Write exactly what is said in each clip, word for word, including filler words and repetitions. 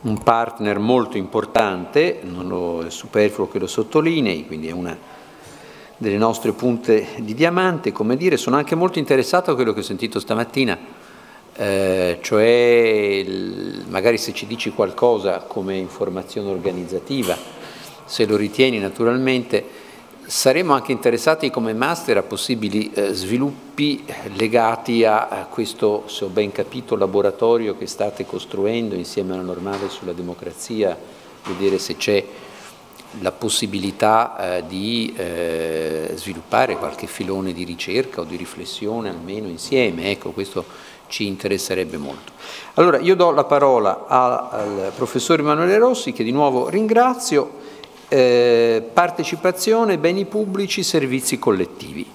un partner molto importante, non lo, è superfluo che lo sottolinei, quindi è una delle nostre punte di diamante, come dire. Sono anche molto interessato a quello che ho sentito stamattina, eh, cioè il, magari se ci dici qualcosa come informazione organizzativa, se lo ritieni naturalmente, saremo anche interessati come master a possibili eh, sviluppi legati a, a questo, se ho ben capito, laboratorio che state costruendo insieme alla Normale sulla democrazia, vedere se c'è la possibilità eh, di eh, sviluppare qualche filone di ricerca o di riflessione almeno insieme. Ecco, questo ci interesserebbe molto. Allora, io do la parola a, al professor Emanuele Rossi, che di nuovo ringrazio. Eh, partecipazione, beni pubblici, servizi collettivi.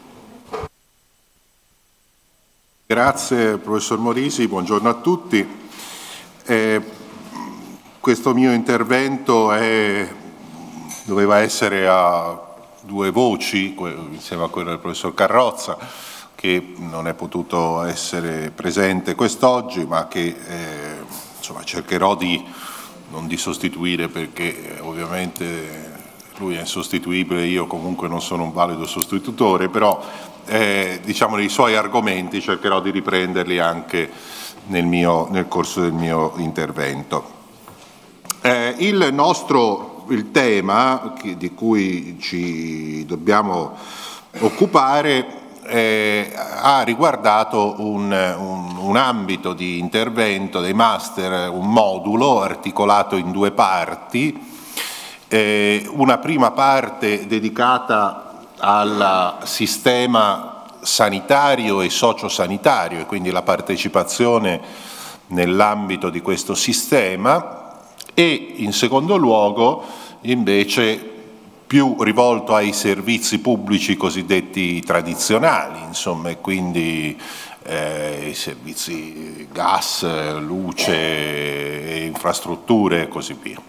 Grazie professor Morisi, buongiorno a tutti. Eh, questo mio intervento è, doveva essere a due voci, insieme a quello del professor Carrozza, che non è potuto essere presente quest'oggi, ma che eh, insomma, cercherò di non di sostituire, perché eh, ovviamente lui è insostituibile, io comunque non sono un valido sostitutore, però eh, diciamo i suoi argomenti cercherò di riprenderli anche nel, mio, nel corso del mio intervento. Eh, il nostro il tema che, di cui ci dobbiamo occupare Eh, ha riguardato un, un, un ambito di intervento dei master, un modulo articolato in due parti, eh, una prima parte dedicata al sistema sanitario e sociosanitario e quindi la partecipazione nell'ambito di questo sistema, e in secondo luogo invece più rivolto ai servizi pubblici cosiddetti tradizionali, insomma, e quindi eh, i servizi gas, luce, infrastrutture e così via.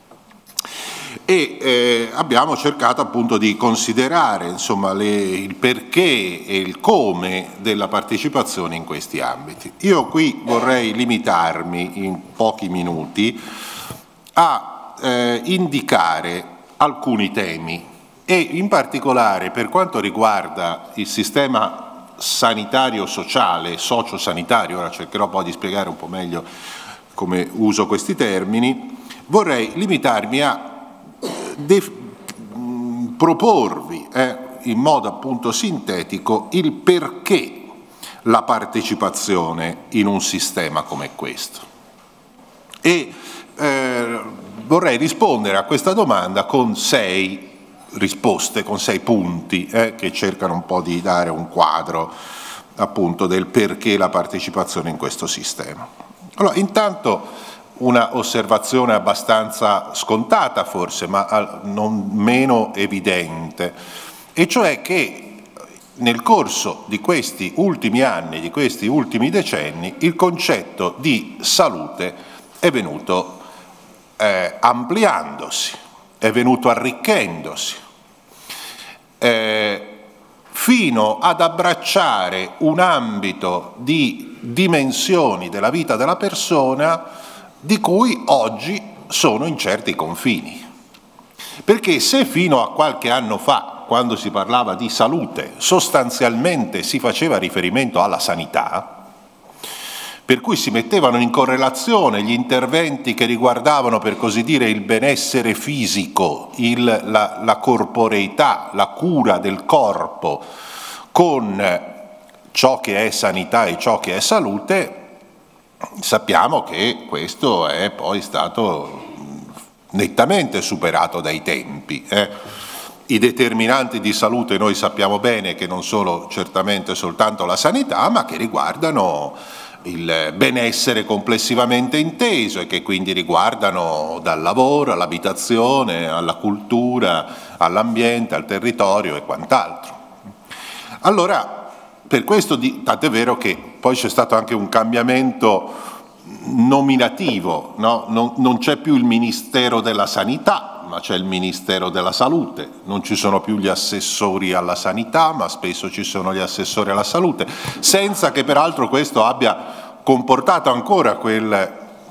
E eh, abbiamo cercato appunto di considerare insomma, le, il perché e il come della partecipazione in questi ambiti. Io qui vorrei limitarmi in pochi minuti a eh, indicare alcuni temi e in particolare per quanto riguarda il sistema sanitario sociale, sociosanitario, ora cercherò poi di spiegare un po' meglio come uso questi termini, vorrei limitarmi a proporvi eh, in modo appunto sintetico il perché la partecipazione in un sistema come questo. E eh, vorrei rispondere a questa domanda con sei risposte, con sei punti eh, che cercano un po' di dare un quadro appunto del perché la partecipazione in questo sistema. Allora, intanto una osservazione abbastanza scontata forse, ma non meno evidente, e cioè che nel corso di questi ultimi anni, di questi ultimi decenni, il concetto di salute è venuto eh, ampliandosi, è venuto arricchendosi, eh, fino ad abbracciare un ambito di dimensioni della vita della persona di cui oggi sono incerti i confini. Perché se fino a qualche anno fa, quando si parlava di salute, sostanzialmente si faceva riferimento alla sanità, per cui si mettevano in correlazione gli interventi che riguardavano, per così dire, il benessere fisico, il, la, la corporeità, la cura del corpo, con ciò che è sanità e ciò che è salute, sappiamo che questo è poi stato nettamente superato dai tempi. Eh. I determinanti di salute noi sappiamo bene che non sono certamente soltanto la sanità, ma che riguardano il benessere complessivamente inteso e che quindi riguardano dal lavoro all'abitazione, alla cultura, all'ambiente, al territorio e quant'altro. Allora, per questo, tant'è vero che poi c'è stato anche un cambiamento nominativo, no? non, non c'è più il Ministero della Sanità, ma c'è il Ministero della Salute, non ci sono più gli assessori alla sanità, ma spesso ci sono gli assessori alla salute, senza che peraltro questo abbia comportato ancora quel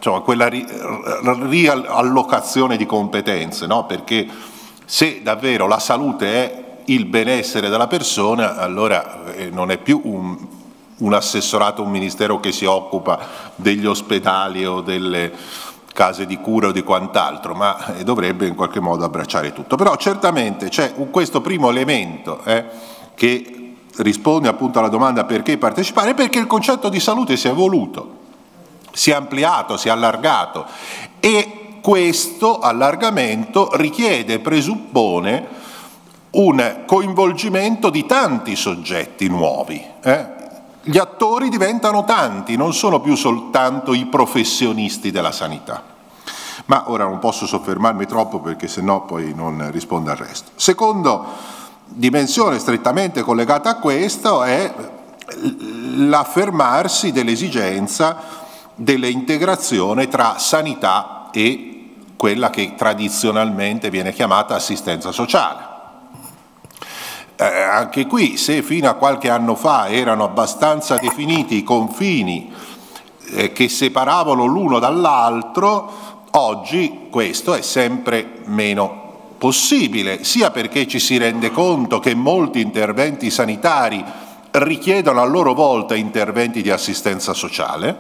insomma, quella ri, riallocazione di competenze, no? Perché se davvero la salute è il benessere della persona, allora eh, non è più un, un assessorato, un ministero che si occupa degli ospedali o delle case di cura o di quant'altro, ma eh, dovrebbe in qualche modo abbracciare tutto. Però certamente c'è questo primo elemento eh, che risponde appunto alla domanda perché partecipare, perché il concetto di salute si è evoluto, si è ampliato, si è allargato, e questo allargamento richiede, presuppone un coinvolgimento di tanti soggetti nuovi. Eh? Gli attori diventano tanti, non sono più soltanto i professionisti della sanità. Ma ora non posso soffermarmi troppo perché sennò poi non rispondo al resto. Secondo dimensione strettamente collegata a questo è l'affermarsi dell'esigenza dell'integrazione tra sanità e quella che tradizionalmente viene chiamata assistenza sociale. Eh, anche qui, se fino a qualche anno fa erano abbastanza definiti i confini eh, che separavano l'uno dall'altro, oggi questo è sempre meno possibile, sia perché ci si rende conto che molti interventi sanitari richiedono a loro volta interventi di assistenza sociale,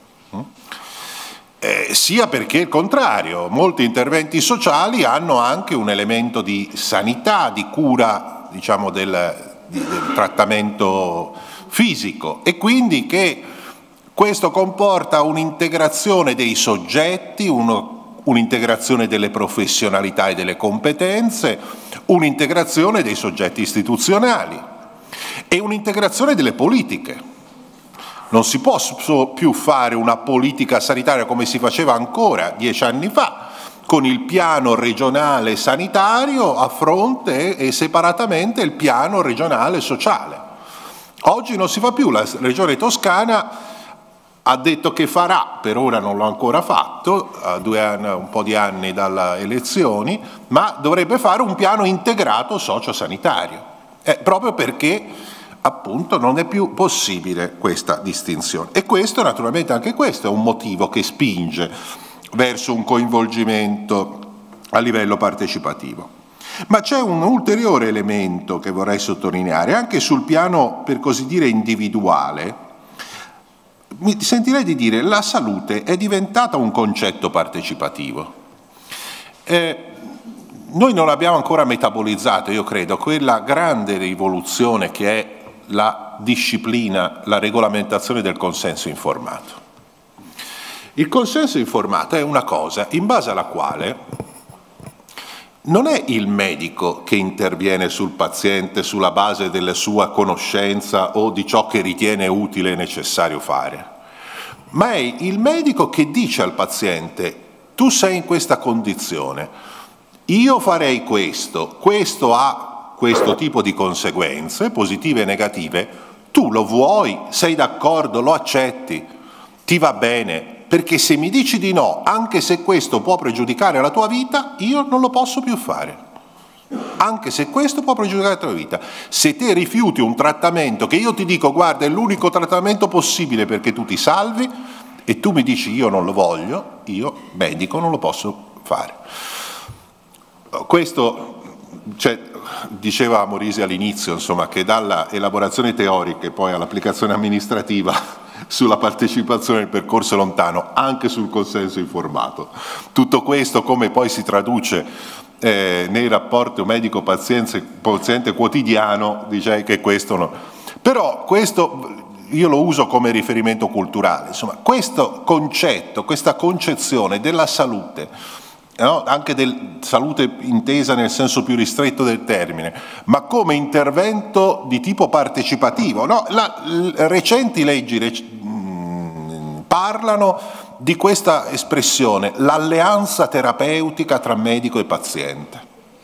eh, sia perché il contrario, molti interventi sociali hanno anche un elemento di sanità, di cura, diciamo, del, del trattamento fisico, e quindi che questo comporta un'integrazione dei soggetti, un'integrazione delle professionalità e delle competenze, un'integrazione dei soggetti istituzionali e un'integrazione delle politiche. Non si può più fare una politica sanitaria come si faceva ancora dieci anni fa, con il piano regionale sanitario a fronte e separatamente il piano regionale sociale. Oggi non si fa più, la Regione Toscana ha detto che farà, per ora non l'ha ancora fatto, a due anni, un po' di anni dalle elezioni, ma dovrebbe fare un piano integrato sociosanitario, eh, proprio perché appunto non è più possibile questa distinzione. E questo, naturalmente, anche questo è un motivo che spinge verso un coinvolgimento a livello partecipativo. Ma c'è un ulteriore elemento che vorrei sottolineare, anche sul piano, per così dire, individuale. Mi sentirei di dire che la salute è diventata un concetto partecipativo. Eh, noi non abbiamo ancora metabolizzato, io credo, quella grande rivoluzione che è la disciplina, la regolamentazione del consenso informato. Il consenso informato è una cosa in base alla quale non è il medico che interviene sul paziente sulla base della sua conoscenza o di ciò che ritiene utile e necessario fare, ma è il medico che dice al paziente: tu sei in questa condizione, io farei questo, questo ha questo tipo di conseguenze, positive e negative, tu lo vuoi, sei d'accordo, lo accetti, ti va bene? Perché se mi dici di no, anche se questo può pregiudicare la tua vita, io non lo posso più fare. Anche se questo può pregiudicare la tua vita. Se te rifiuti un trattamento che io ti dico, guarda, è l'unico trattamento possibile perché tu ti salvi, e tu mi dici io non lo voglio, io, medico, non lo posso fare. Questo, cioè, diceva Morisi all'inizio, insomma, che dalla elaborazione teorica e poi all'applicazione amministrativa sulla partecipazione nel percorso lontano, anche sul consenso informato. Tutto questo come poi si traduce eh, nei rapporti medico-paziente quotidiano, direi che questo no. Però questo io lo uso come riferimento culturale, insomma, questo concetto, questa concezione della salute, no? Anche del salute intesa nel senso più ristretto del termine, ma come intervento di tipo partecipativo, no? La, le recenti leggi rec mh, parlano di questa espressione, l'alleanza terapeutica tra medico e paziente.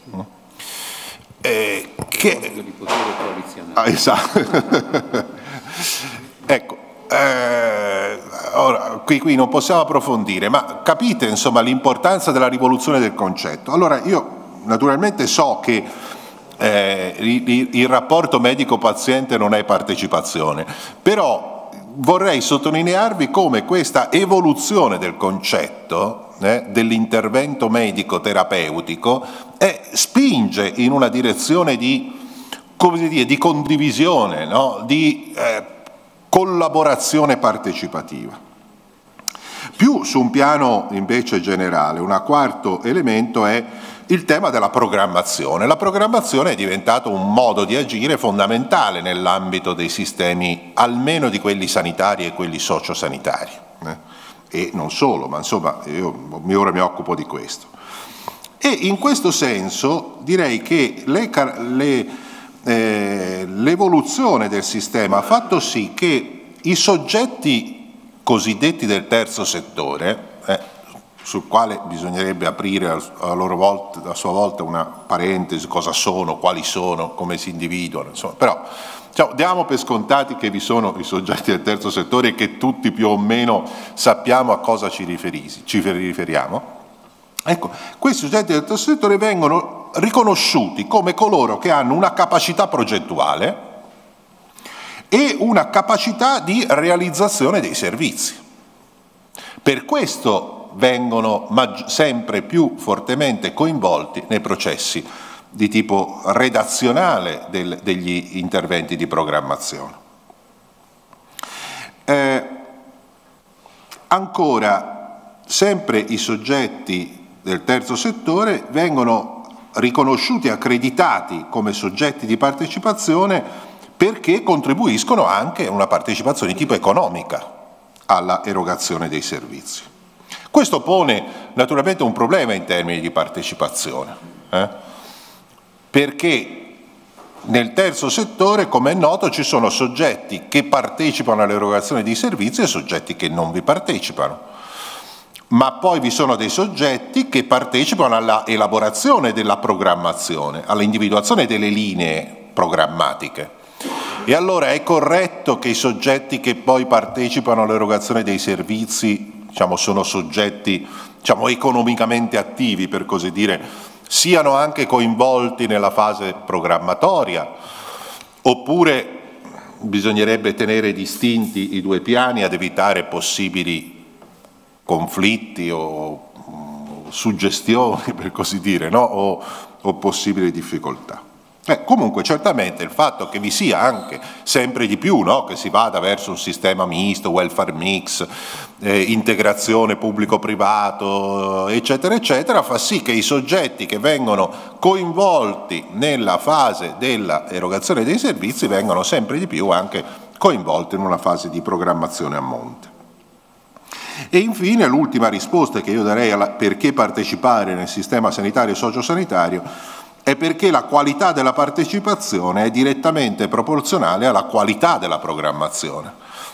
Eh, che... di potere coalizionale. Ah, esatto. Ecco. Eh, ora, qui, qui non possiamo approfondire, ma capite insomma l'importanza della rivoluzione del concetto. Allora io naturalmente so che eh, il, il rapporto medico-paziente non è partecipazione, però vorrei sottolinearvi come questa evoluzione del concetto eh, dell'intervento medico terapeutico eh, spinge in una direzione di, come dire, di condivisione, no? di eh, collaborazione partecipativa. Più su un piano invece generale, un quarto elemento è il tema della programmazione. La programmazione è diventato un modo di agire fondamentale nell'ambito dei sistemi, almeno di quelli sanitari e quelli sociosanitari. Eh? E non solo, ma insomma io ora mi occupo di questo. E in questo senso direi che le, le, eh, l'evoluzione del sistema ha fatto sì che i soggetti cosiddetti del terzo settore, eh, sul quale bisognerebbe aprire a, loro volta, a sua volta una parentesi, cosa sono, quali sono, come si individuano, insomma, però cioè, diamo per scontati che vi sono i soggetti del terzo settore e che tutti più o meno sappiamo a cosa ci, riferisi, ci riferiamo. Ecco, questi soggetti del terzo settore vengono riconosciuti come coloro che hanno una capacità progettuale e una capacità di realizzazione dei servizi. Per questo vengono sempre più fortemente coinvolti nei processi di tipo redazionale del, degli interventi di programmazione. Eh, ancora, sempre i soggetti del terzo settore vengono riconosciuti e accreditati come soggetti di partecipazione perché contribuiscono anche a una partecipazione di tipo economica alla erogazione dei servizi. Questo pone naturalmente un problema in termini di partecipazione, eh? perché nel terzo settore, come è noto, ci sono soggetti che partecipano all'erogazione dei servizi e soggetti che non vi partecipano, ma poi vi sono dei soggetti che partecipano alla elaborazione della programmazione, all'individuazione delle linee programmatiche. E allora è corretto che i soggetti che poi partecipano all'erogazione dei servizi, diciamo, sono soggetti, diciamo, economicamente attivi, per così dire, siano anche coinvolti nella fase programmatoria, oppure bisognerebbe tenere distinti i due piani ad evitare possibili conflitti o suggestioni, per così dire, no? o, o possibili difficoltà. Eh, comunque certamente il fatto che vi sia anche sempre di più, no? che si vada verso un sistema misto, welfare mix, eh, integrazione pubblico-privato, eccetera, eccetera, fa sì che i soggetti che vengono coinvolti nella fase dell'erogazione dei servizi vengano sempre di più anche coinvolti in una fase di programmazione a monte. E infine l'ultima risposta che io darei alla perché partecipare nel sistema sanitario e sociosanitario è perché la qualità della partecipazione è direttamente proporzionale alla qualità della programmazione.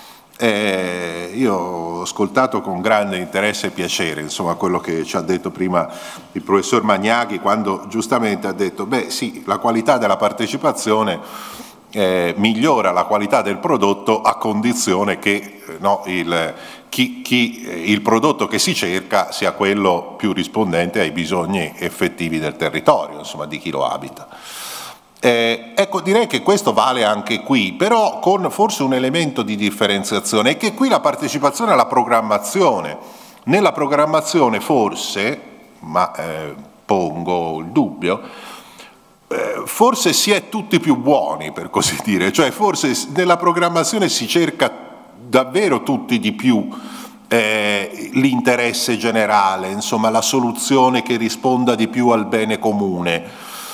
Eh, io ho ascoltato con grande interesse e piacere insomma, quello che ci ha detto prima il professor Magnaghi, quando giustamente ha detto beh sì, la qualità della partecipazione eh, migliora la qualità del prodotto a condizione che eh, no, il, chi, chi, eh, il prodotto che si cerca sia quello più rispondente ai bisogni effettivi del territorio, insomma di chi lo abita. Eh, ecco, direi che questo vale anche qui, però con forse un elemento di differenziazione, è che qui la partecipazione alla programmazione, nella programmazione forse, ma eh, pongo il dubbio, eh, forse si è tutti più buoni, per così dire, cioè forse nella programmazione si cerca davvero tutti di più eh, l'interesse generale, insomma la soluzione che risponda di più al bene comune.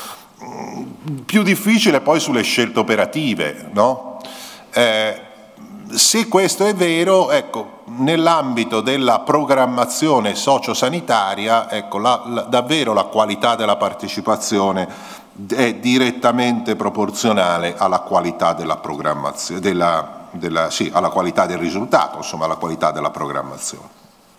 Più difficile poi sulle scelte operative, no? Eh, se questo è vero, ecco, nell'ambito della programmazione sociosanitaria, ecco, la, la, davvero la qualità della partecipazione è direttamente proporzionale alla qualità della programmazione, della, della, sì, alla qualità del risultato, insomma alla qualità della programmazione.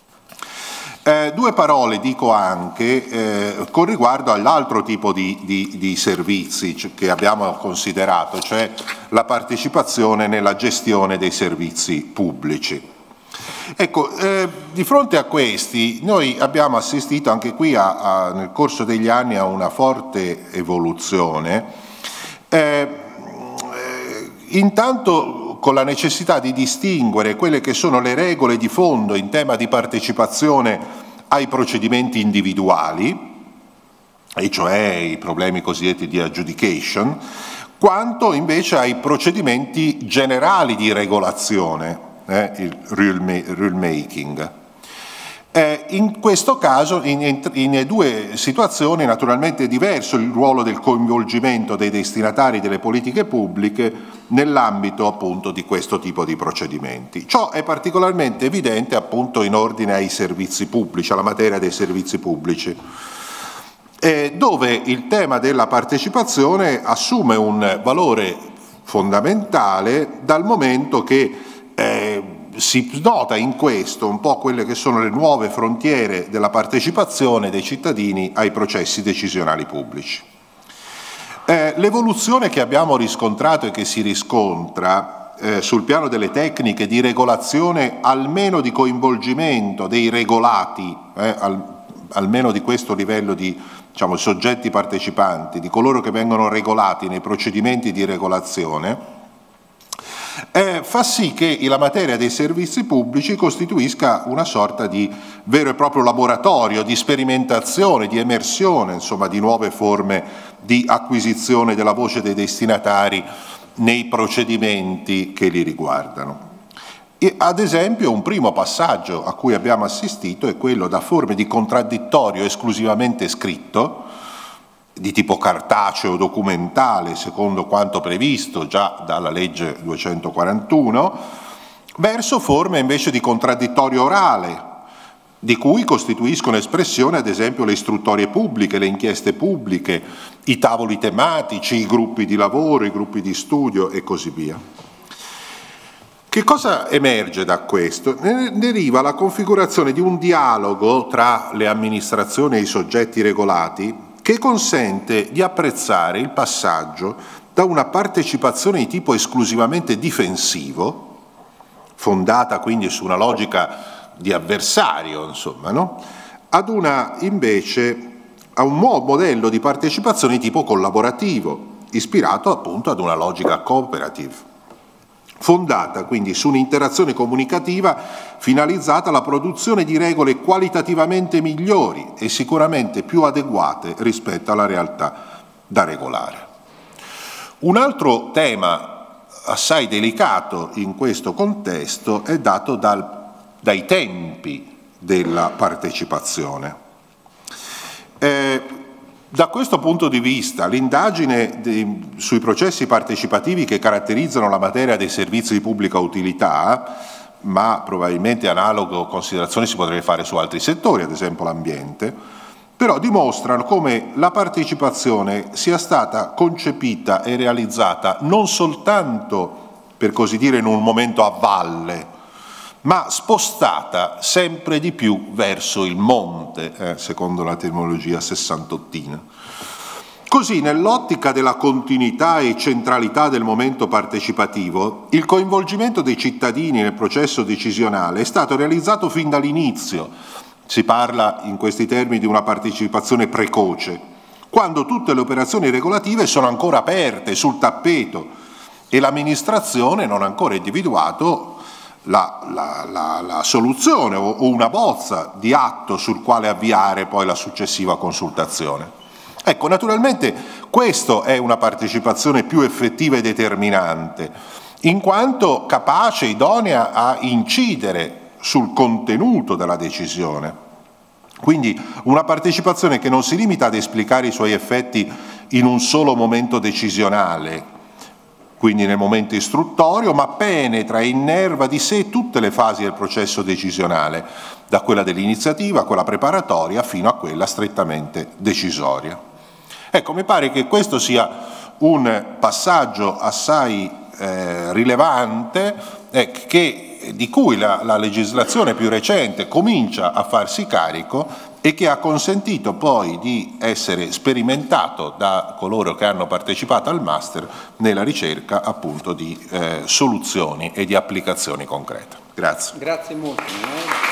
Eh, due parole dico anche eh, con riguardo all'altro tipo di, di, di servizi che abbiamo considerato, cioè la partecipazione nella gestione dei servizi pubblici. Ecco, eh, di fronte a questi noi abbiamo assistito anche qui a, a, nel corso degli anni a una forte evoluzione. Eh, eh, intanto con la necessità di distinguere quelle che sono le regole di fondo in tema di partecipazione ai procedimenti individuali, e cioè i problemi cosiddetti di adjudication, quanto invece ai procedimenti generali di regolazione, eh, il rulemaking. Eh, in questo caso, in, in, in due situazioni, naturalmente è diverso il ruolo del coinvolgimento dei destinatari delle politiche pubbliche nell'ambito appunto di questo tipo di procedimenti. Ciò è particolarmente evidente appunto in ordine ai servizi pubblici, alla materia dei servizi pubblici, eh, dove il tema della partecipazione assume un valore fondamentale dal momento che eh, si nota in questo un po' quelle che sono le nuove frontiere della partecipazione dei cittadini ai processi decisionali pubblici. Eh, l'evoluzione che abbiamo riscontrato e che si riscontra eh, sul piano delle tecniche di regolazione, almeno di coinvolgimento dei regolati, eh, al, almeno di questo livello di diciamo, soggetti partecipanti, di coloro che vengono regolati nei procedimenti di regolazione, Eh, fa sì che la materia dei servizi pubblici costituisca una sorta di vero e proprio laboratorio di sperimentazione, di emersione, insomma, di nuove forme di acquisizione della voce dei destinatari nei procedimenti che li riguardano. E, ad esempio, un primo passaggio a cui abbiamo assistito è quello da forme di contraddittorio esclusivamente scritto, di tipo cartaceo documentale, secondo quanto previsto già dalla legge duecentoquarantuno, verso forme invece di contraddittorio orale, di cui costituiscono espressione ad esempio le istruttorie pubbliche, le inchieste pubbliche, i tavoli tematici, i gruppi di lavoro, i gruppi di studio e così via. Che cosa emerge da questo? Ne deriva la configurazione di un dialogo tra le amministrazioni e i soggetti regolati che consente di apprezzare il passaggio da una partecipazione di tipo esclusivamente difensivo, fondata quindi su una logica di avversario, insomma, no? Ad una invece a un nuovo modello di partecipazione di tipo collaborativo, ispirato appunto ad una logica cooperative, fondata quindi su un'interazione comunicativa finalizzata alla produzione di regole qualitativamente migliori e sicuramente più adeguate rispetto alla realtà da regolare. Un altro tema assai delicato in questo contesto è dato dal, dai tempi della partecipazione. Eh, Da questo punto di vista, l'indagine sui processi partecipativi che caratterizzano la materia dei servizi di pubblica utilità, ma probabilmente analogo considerazioni si potrebbe fare su altri settori, ad esempio l'ambiente, però dimostrano come la partecipazione sia stata concepita e realizzata non soltanto, per così dire, in un momento a valle, ma spostata sempre di più verso il monte, eh, secondo la terminologia sessantottina. Così, nell'ottica della continuità e centralità del momento partecipativo, il coinvolgimento dei cittadini nel processo decisionale è stato realizzato fin dall'inizio. Si parla in questi termini di una partecipazione precoce, quando tutte le operazioni regolative sono ancora aperte, sul tappeto, e l'amministrazione non ha ancora individuato La, la, la, la soluzione o, o una bozza di atto sul quale avviare poi la successiva consultazione. Ecco, naturalmente questa è una partecipazione più effettiva e determinante, in quanto capace, idonea a incidere sul contenuto della decisione. Quindi una partecipazione che non si limita ad esplicare i suoi effetti in un solo momento decisionale, quindi nel momento istruttorio, ma penetra e innerva di sé tutte le fasi del processo decisionale, da quella dell'iniziativa a quella preparatoria fino a quella strettamente decisoria. Ecco, mi pare che questo sia un passaggio assai eh, rilevante eh, che, di cui la, la legislazione più recente comincia a farsi carico e che ha consentito poi di essere sperimentato da coloro che hanno partecipato al master nella ricerca appunto di eh, soluzioni e di applicazioni concrete. Grazie. Grazie molto.